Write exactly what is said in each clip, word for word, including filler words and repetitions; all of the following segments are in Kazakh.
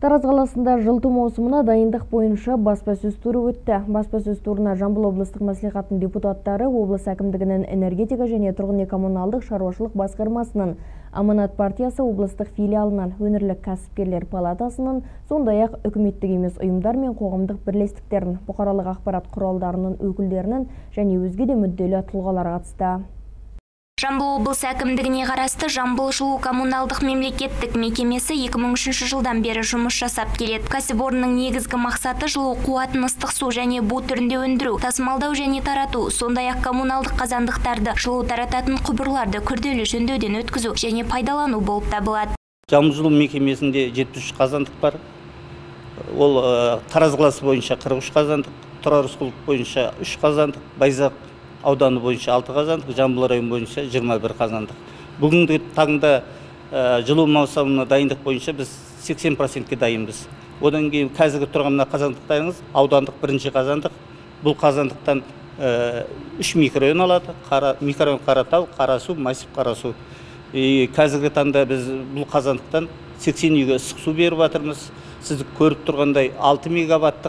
Тараз қаласында жылыту маусымына дайындық бойынша баспасөз туры өтті. Баспасөз турына Жамбыл облыстық мәслихаттың депутаттары, облыс әкімдігінің энергетика және тұрғын үй коммуналдық шаруашылық басқармасының, Аманат партиясы облыстық филиалынан, өңірлік кәсіпкерлер палатасының, сондай-ақ үкіметтік емес ұйымдар мен қоғамдық бірлестіктердің, бұқаралық ақпарат құралдарының өкілдерінің және өзге де мүдделі тұлғалар қатысты. Жамбыл облысы әкімдігіне қарасты Жамбыл жылу коммуналдық мемлекеттік мекемесі екі мың үшінші жылдан бері жұмыс жасап келеді. Кәсіпорынның негізгі мақсаты жылу қуатын ыстық су және бу түрінде өндіру, тасымалдау және тарату, сондай-ақ коммуналдық қазандықтарды, жылу тарататын құбырларды күрделі жөндеуден өткізу және пайдалану болып табылады. Жамбыл жылу мекемесінде жетпіс үш қазандық бар. Ол Тараз қаласы бойынша қырық үш қазандық, Тұрар Рысқұлов бойынша үш қазандық, Байзақ ауданы бойынша алты қазандық, Жамбыл районы бойынша жиырма бір қазандық. Бүгінгі таңда жылу маусымына дайындық бойынша біз сексен процентке дайынбыз. Одан кейін қазіргі тұрған мына қазандықтарыңыз аудандық бірінші қазандық. Бұл қазандықтан үш микрорайон алады. Микрорайон Қаратау, Қарасу, Массив Қарасу. Қазіргі таңда біз бұл қазандықтан сексен үйге ыстық су беріп жатырмыз. Сіз көріп тұрғандай алты мегаваттық,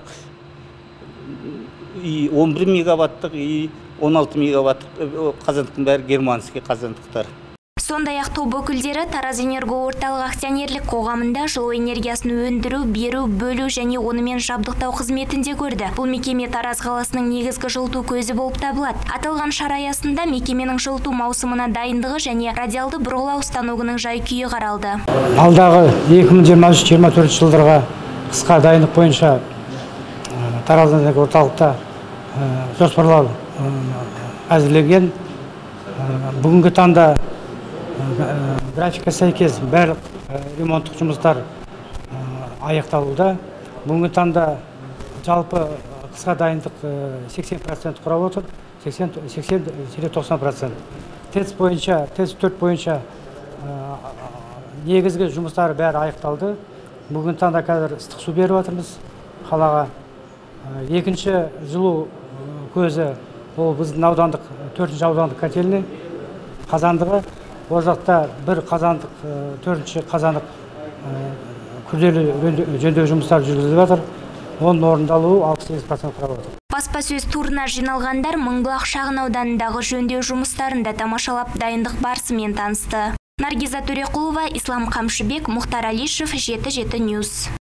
он бір мегаваттық, он алты мегаваттық қазандықтың бәрі германский қазандықтар. Сондай-ақ топ өкілдері Тараз Энерго орталық акционерлік қоғамында жылу энергиясын өндіру, беру, бөлу және онымен жабдықтау қызметінде көрді. Бұл мекеме Тараз қаласының негізгі жылыту көзі болып табылады. Аталған шара аясында мекеменің жылыту маусымына дайындығы және радиалды бұрғылау станогының жай-күйі қаралды. Алдағы екі мың жиырма үш жиырма төртінші жылдарға қысқа дайындық бойынша Тараз Энерго орталықта жоспарлар әзірленген. Бүгінгі таңда графика сәйкес барлық ремонттық жұмыстар аяқталуда. Бүгінгі таңда жалпы қысқа дайындық сексен процент құрап отыр, сексен тоқсан процент. Тест бойынша, тест төрт бойынша негізгі жұмыстары бәрі аяқталды. Бүгінгі таңда қазір ыстық су беріп жатырмыз қалаға. Екінші жылу көзі ол біздің аудандық төртінші аудандық котельный қазандығы. Ол жақта бір қазандық, төртінші қазандық күрделі жөндеу жұмыстары жүргізіліп жатыр. Оның орындалуы алпыс сегіз процент құрап отыр. Баспасөз турына жиналғандар Мыңбұлақ шағын ауданындағы жөндеу жұмыстарында тамашалап дайындық барысымен танысты. Наргиза Төреқұлова, Ислам Қамшыбек, Мұхтар Алишев, жеті жеті ньюс.